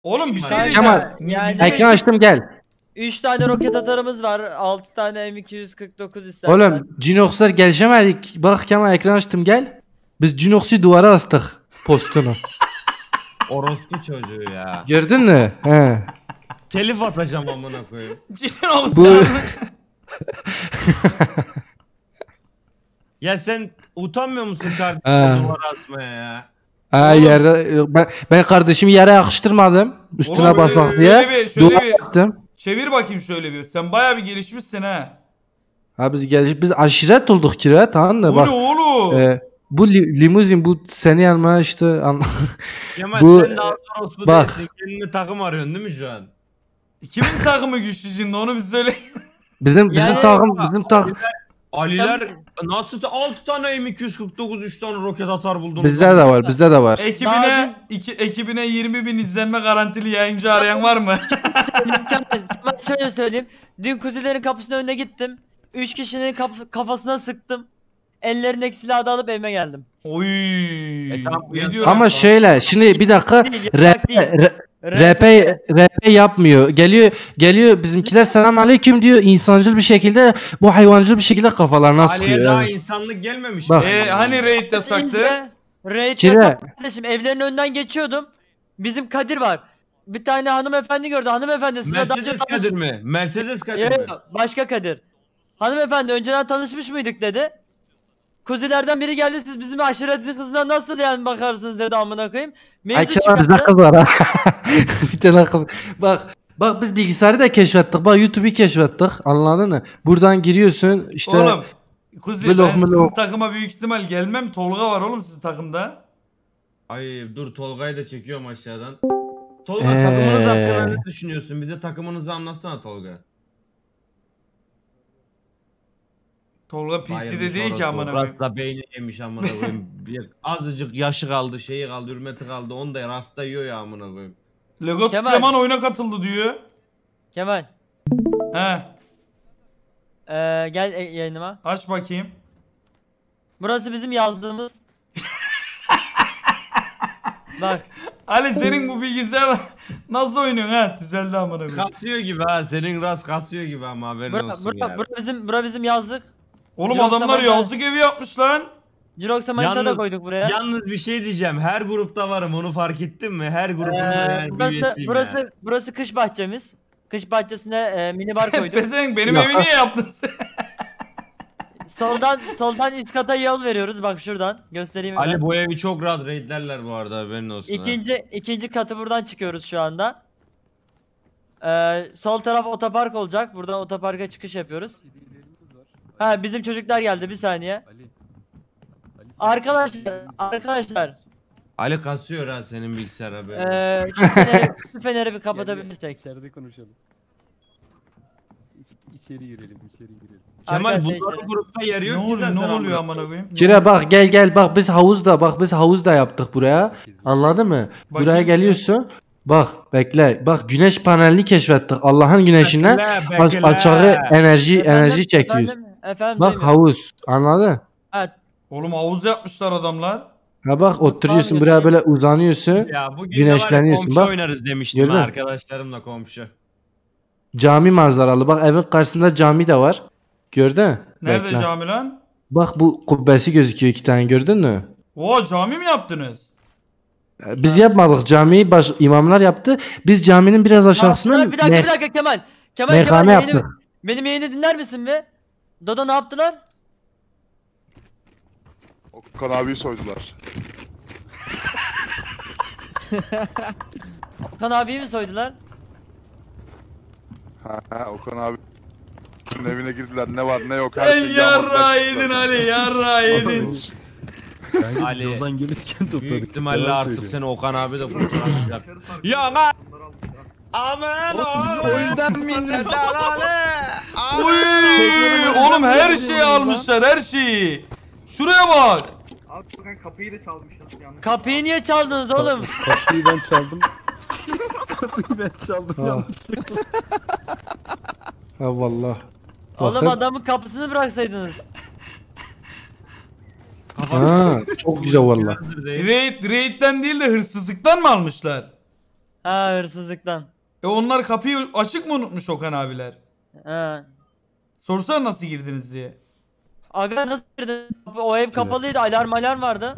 Oğlum bir şey Kanka, diyeceğim. Kemal, yani- Bizim Ekran ekip- açtım gel. 3 tane roket atarımız var. 6 tane M249 istersen. Oğlum Cinox'lar gelişemedik. Bak Kemal ekran açtım gel. Biz Cinox'u duvara astık postunu. Orospu çocuğu ya. Gördün mü? He. Telif atacağım amına koyayım. Cidden olsun. Bu Ya sen utanmıyor musun kardeşim Ha. duvara asmaya ya? ha, yere ben kardeşimi yere yakıştırmadım. Üstüne Oğlum, basak şöyle diye. şöyle Duvara bir- astım. Çevir bakayım şöyle bir. Sen bayağı bir gelişmişsin ha. Ha biz aşiret olduk kira tamam mı? Bu Bak ne oğlum? bu limuzin bu seni yanıma işte Kemal Bu- sen de orospu bak. değilsin. Kendine takım arıyorsun değil mi şu an? Kimin takımı güçlü şimdi onu bir söyle. bizim Yani- takım Aliler nasıl 6 tane M249 3 tane roket atar buldunuz? bizde de var bizde de var. Ekibine 20.000 izlenme garantili yayıncı arayan var mı? Kemal, şöyle söyleyeyim. Dün kuzilerin kapısının önüne gittim. 3 kişinin kafasına sıktım. Ellerindeki silahı da alıp evime geldim. Oy. tamam, Ne diyorum? Ama şöyle şimdi bir dakika Değil, rap değil. RP yapmıyor. Geliyor bizimkiler selam aleyküm diyor. İnsancıl bir şekilde bu hayvancıl bir şekilde kafalarına Ali'ye sıkıyor. daha yani. insanlık gelmemiş. Bak. mi? Hani raid yasaktı? Raid Kire. yasak kardeşim. Evlerinin önünden geçiyordum. Bizim Kadir var. Bir tane hanımefendi gördü. Hanımefendi size daha önce Mercedes Kadir mi? Mercedes Kadir mi? Yok, başka Kadir. Hanımefendi önceden tanışmış mıydık dedi. Kuzilerden biri geldi, siz bizim aşiretin kızına nasıl yani bakarsınız dedi, amına koyayım. Ay Mevzu Kemal bizde çıkardı. kız var ha. Bir tane kız. Bak biz bilgisayarı da keşfettik. Bak YouTube'u keşfettik. Anladın mı? Buradan giriyorsun işte. Oğlum. Kuzi Vlog, ben sizin vlog. takıma büyük ihtimal gelmem. Tolga var oğlum sizin takımda. Ay dur Tolga'yı da çekiyorum aşağıdan. Tolga takımınız hakkında ne düşünüyorsun? Bize takımınızı anlatsana Tolga. Tolga PC'de Bayılmış değil ki orospu. amına koyayım. Rasta beyni yemiş amına koyayım. Azıcık yaşı kaldı, şeyi kaldı, hürmeti kaldı. Onu da rasta yiyor ya amına koyayım. Legot Kemal. Süleyman oyuna katıldı diyor. Kemal. He. Gel yayınıma. Aç bakayım. Burası bizim yazdığımız. Bak. Ali senin bu bilgisayar nasıl oynuyorsun ha? Düzeldi amına koyayım. Kasıyor gibi ha, senin rast kasıyor gibi ama haberin olsun ya. Bura bizim yazdık. Oğlum Yoksa adamlar ben de- yazlık evi yapmış lan. Jirox'a manita da koyduk buraya. Yalnız bir şey diyeceğim. Her grupta varım, onu fark ettin mi? Her grupta yani bir üyesiyim ya. Burası kış bahçemiz. Kış bahçesine mini bar koyduk. Pezevenk benim Ya. evi niye yaptın sen? soldan üst kata yol veriyoruz. Bak şuradan göstereyim. Ali hemen. bu evi çok rahat raidlerler bu arada, haberin olsun. ha. İkinci katı buradan çıkıyoruz şu anda. Sol taraf otopark olacak. Buradan otoparka çıkış yapıyoruz. Ha, bizim çocuklar geldi, bir saniye. Arkadaşlar. Ali kasıyor ha senin bilgisayar haberin. Şu feneri bir kapatabilirsek. İçeride konuşalım. İçeri girelim. Kemal Arkadaşlar, bunların grupta yer Ne yok ki oluyor zaten ne oluyor amına amına koyayım. koyayım? Kira bak gel bak biz havuz da yaptık buraya. Anladın mı? Bakayım Buraya sen. geliyorsun. Bak bekle. Bak güneş panelini keşfettik. Allah'ın güneşinden Bekle. aşağı enerji Efendim, çekiyoruz. Efendim, Bak duymuyorum. havuz. Anladın? Evet. Oğlum havuz yapmışlar adamlar. Ha bak oturuyorsun Tamam, buraya böyle uzanıyorsun. Ya bugün Güneşleniyorsun, komşu bak. oynarız demiştim Gördün ha, mü? arkadaşlarımla komşu. Cami manzaralı. Bak evin karşısında cami de var. Gördün mü? Nerede Bekle. cami lan? Bak bu kubbesi gözüküyor 2 tane gördün mü? Oo cami mi yaptınız? Biz yapmadık camiyi imamlar yaptı. Biz caminin biraz aşağısına Bir dakika Kemal. meyhane yaptık. Benim yayını dinler misin be? Dodo ne yaptılar? Okan abiyi soydular. Okan abiyi mi soydular? Ha Okan abi. Evine girdiler, ne var ne yok her Sen şeyi yarra yedin Ali yarra yedin. Ali, Yoldan gelirken topladık. büyük ihtimalle Yalan artık söylüyor. seni Okan abi de kurtaramayacak. Ya lan! Aman o yüzden millet Uy, oğlum her şeyi almışlar her şeyi. Şuraya bak. Abi bakın kapıyı da çalmışlar yanlış. Kapıyı niye çaldınız oğlum? Kapıyı ben çaldım. Kapıyı ben çaldım Ha. yanlışlıkla. Ha vallah. Oğlum Bakın. adamın kapısını bıraksaydınız. Ha, çok güzel valla. Raid'den değil de hırsızlıktan mı almışlar? Ha, hırsızlıktan. Onlar kapıyı açık mı unutmuş Okan abiler? Ha. Sorsana nasıl girdiniz diye. Aga nasıl girdin? O ev kapalıydı, alarm vardı.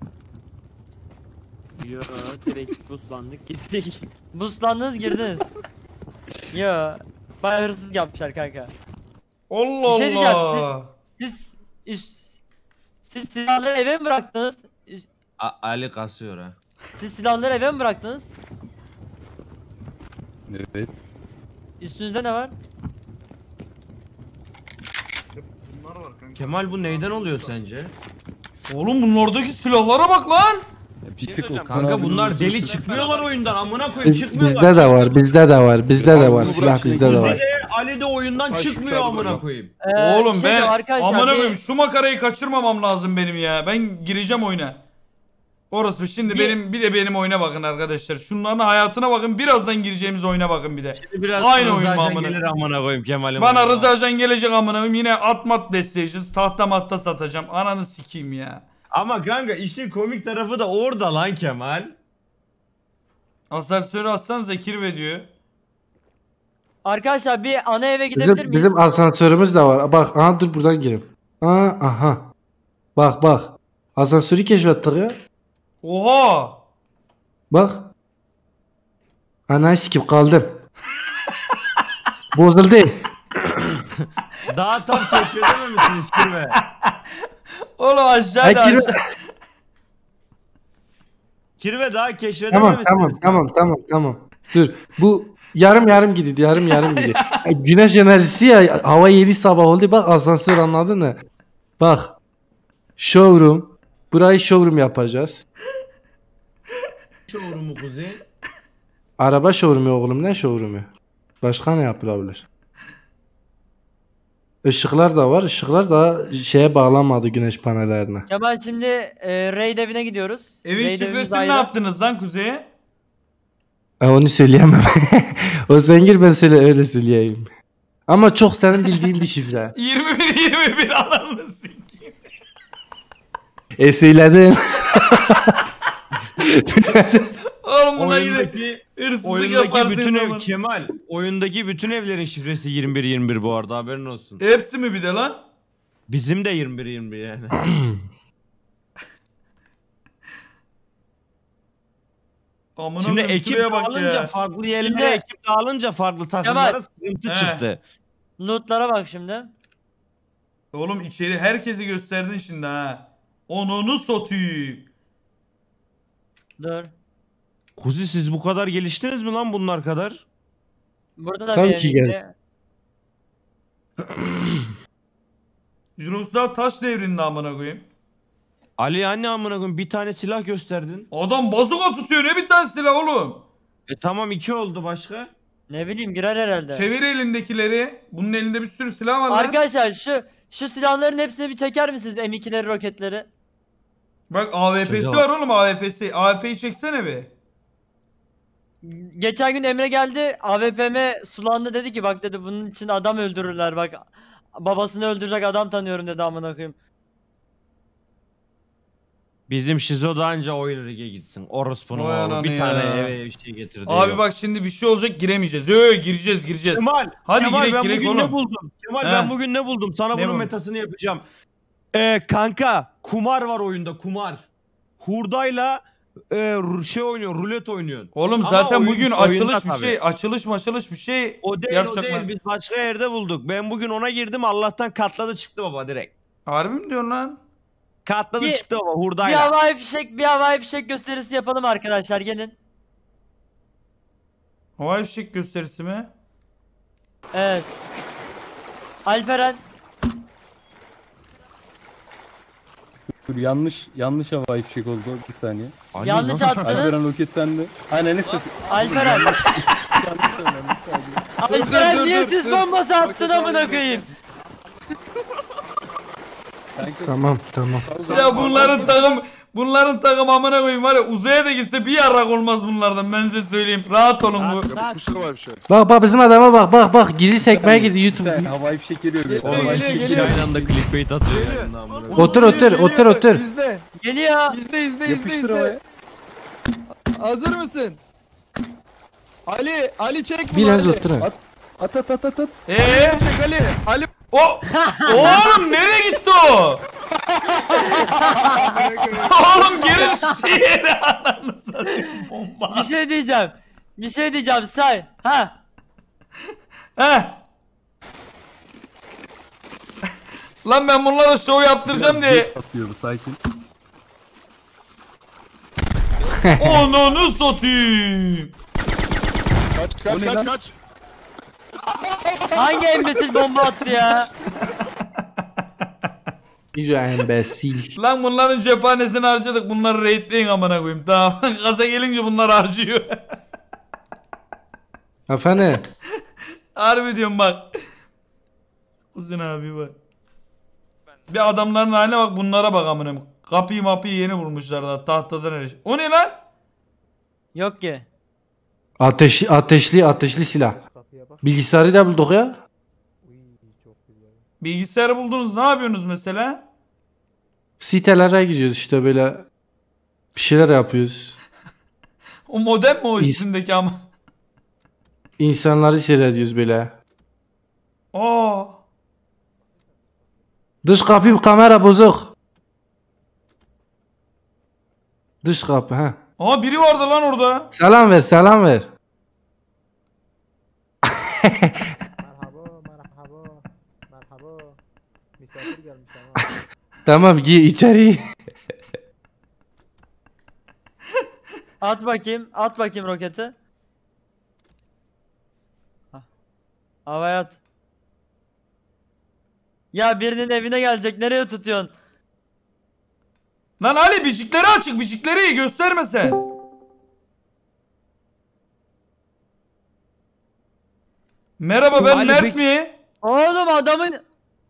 Yo direkt buslandık gittik. Buslandınız girdiniz. Yo. Bayağı hırsız yapmışlar kanka. Allah Bir şey diyeceğim, Allah. Siz silahları eve mi bıraktınız? Ali kasıyor ha. Siz silahları eve mi bıraktınız? Evet. Üstünüzde ne var? Bunlar var kanka. Kemal bu neyden oluyor sence? Oğlum bunlardaki silahlara bak lan. Bir tık Okan Kanka abinin bunlar hızı- deli çıkmıyorlar oyundan amına koyayım çıkmıyorlar. Bizde de var, bizde de var, bizde de var. Silah bizde de Bizde var. de Ali de oyundan Ay, çıkmıyor şu amına kağıdı koyayım. Oğlum şey ben de arkadaşlar, amına bir- koyayım şu makarayı kaçırmamam lazım benim ya. Ben gireceğim oyuna. Orası şimdi benim oyuna bakın arkadaşlar. Şunların hayatına bakın. Birazdan gireceğimiz oyuna bakın bir de. Biraz Aynı Rıza oyun mu Can amına? gelir amına koyayım Kemal'im. Bana oyuna. Rıza Can gelecek amına koyayım. Yine atmat besleyeceğiz. Tahta matta satacağım. Ananı sikeyim ya. Ama kanka işin komik tarafı da orada lan Kemal. Asansörü atsan Zekir ve diyor. Arkadaşlar bir ana eve gidebilir miyiz? Bizim asansörümüz de var. Bak, aha dur buradan gireyim. Aha. Bak. Asansörü keşfettik ya. Oha. Bak. Anayı sikip kaldım. Bozuldu. Daha tam keşfedememişsiniz Kirve. Oğlum aşağıda Ay, Kirve- aşağı. Kirve daha keşfedememişsiniz. Tamam. Dur. Bu yarım gidiyor. Gidiyor. Güneş enerjisi ya. Hava 7 sabah oldu. Bak asansör, anladın mı? Bak. Showroom. Burayı showroom yapacağız. Showroom'u Kuzey. Araba showroom'u oğlum, ne showroom'u? Başka ne yapılabilir? Işıklar da var. Işıklar da şeye bağlanmadı, güneş panellerine. Kemal şimdi raid evine gidiyoruz. Evin Raid evimiz şifresini ayrı. ne yaptınız lan Kuzey'e? Onu söyleyemem. O sen gir, ben öyle söyleyeyim. Ama çok senin bildiğin bir şifre. 21 ananı sikeyim. Söyledim. Oğlum buna gidip Oyundaki hırsızlık Oyundaki yaparsın bütün ev zaman. Kemal. Oyundaki bütün evlerin şifresi 21 bu arada, haberin olsun. Hepsi mi bir de lan? Bizim de 21 yani. Amına Şimdi koyayım, ekip şuraya bak dağılınca ya. farklı yerlere Şimdi- ekip dağılınca farklı takımlara Kemal. sıkıntı He. çıktı. Lootlara bak şimdi. Oğlum içeri herkesi gösterdin şimdi ha. Onunu satayım. Dur. Kuzi siz bu kadar geliştiniz mi lan bunlar kadar? Burada da Tabii bir ki ev gel. gitti. Jurox daha taş devrinde amına koyayım. Ali anne amına koyayım bir tane silah gösterdin. Adam bazuka tutuyor, ne bir tane silah oğlum. Tamam 2 oldu başka. Ne bileyim, girer herhalde. Çevir elindekileri. Bunun elinde bir sürü silah var lan. Arkadaşlar şu silahların hepsini bir çeker misiniz? M2'leri, roketleri. Bak AWP'si Çocuğa- var oğlum, AWP'si. AWP'yi çeksene bir. Geçen gün Emre geldi, AWP'me sulandı, dedi ki bak dedi bunun için adam öldürürler bak. Babasını öldürecek adam tanıyorum dedi, amına koyayım. Bizim Şizo da anca oil rig'e gitsin. Orospunun Vay oğlu ananı bir ya. tane eve bir şey getirdi. Abi yok. bak şimdi bir şey olacak, giremeyeceğiz. gireceğiz. Kemal, Hadi Kemal girek, ben girek bugün oğlum. ne buldum? Kemal He. ben bugün ne buldum? Sana Ne bunun bu? metasını yapacağım. Kanka kumar var oyunda, kumar. Hurdayla şey oynuyor, rulet oynuyor. Oğlum Ama zaten oyun- bugün oyunda açılış bir tabii. şey, açılış bir şey O değil yapacaklar. biz başka yerde bulduk. Ben bugün ona girdim, Allah'tan katladı çıktı baba direkt. Harbi mi diyorsun lan? Katladı Bir- çıktı baba Bir hurdayla. havai fişek gösterisi yapalım arkadaşlar, gelin. Havai fişek gösterisi mi? Evet. Alperen, Dur yanlış havai fişek oldu, bir saniye. Ali, yanlış nasıl- attınız. Alperen roket sende. Aynen ne satıyor? Alperen. Yanlış söyledim, bir saniye. Alperen niye sis bombası attın amına koyayım? Kanka, Tamam. Ya bunların takım amına koyayım var ya, uzaya da gitse bir yarak olmaz bunlardan, ben size söyleyeyim. Rahat olun bu. Yapıştır var bir şey. Bak bizim adama bak gizli sekmeye girdi bir YouTube. saniye, havai fişek geliyor. Oğlum, Geliyor, iki geliyor. aynı anda clickbait atıyor yani, amına koyayım. Otur. İzle. Geliyor. İzle. Yapıştır havaya. Hazır mısın? Ali çek bunu Biraz Ali. oturun. At. Çek Ali. Ali. Oğlum nereye gitti o? Oğlum geri seyir ananı satayım bomba. Bir şey diyeceğim say. Ha. Heh. Lan ben bunlara şov yaptıracağım diye. Atıyor sakin. Onunu satayım. Kaç O ne lan? kaç. Hangi embesil bomba attı ya? İyice embesil. Lan bunların cephanesini harcadık. Bunları raidleyin amına koyayım. Tamam. Gaza gelince bunlar harcıyor. Efendim. Harbi diyorum bak. Kuzen abi bak. Bir adamların haline bak, bunlara bak amına. Kapıyı mapıyı yeni vurmuşlar da tahtadan her şey. O ne lan? Yok ki. Ateşli silah. Bilgisayarı da bulduk ya. Bilgisayarı buldunuz, ne yapıyorsunuz mesela? Sitelere gidiyoruz işte böyle. Bir şeyler yapıyoruz. O modem mi o İs- üstündeki ama? İnsanları seyrediyoruz böyle. Aa. Dış kapı kamera bozuk. Dış kapı ha. Aa biri vardı lan orada. Selam ver selam ver. Merhaba. Misafir gelmiş ama. Tamam gir içeri. At bakayım roketi. Hah. Havaya at. Ya birinin evine gelecek, nereye tutuyorsun? Lan Ali bicikleri açık, bicikleri gösterme sen. Merhaba ben Ali Mert Bey- mi? Oğlum adamın...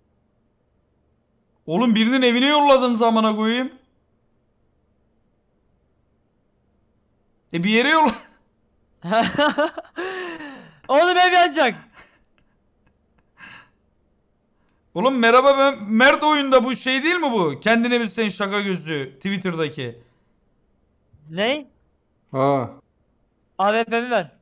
Oğlum birinin evine yolladın zamana koyayım. Bir yere yolla. Oğlum ev yanacak. Oğlum merhaba ben Mert oyunda, bu şey değil mi bu? Kendine bilsen şaka gözü Twitter'daki. Ne? Ha. AWP'mi ver.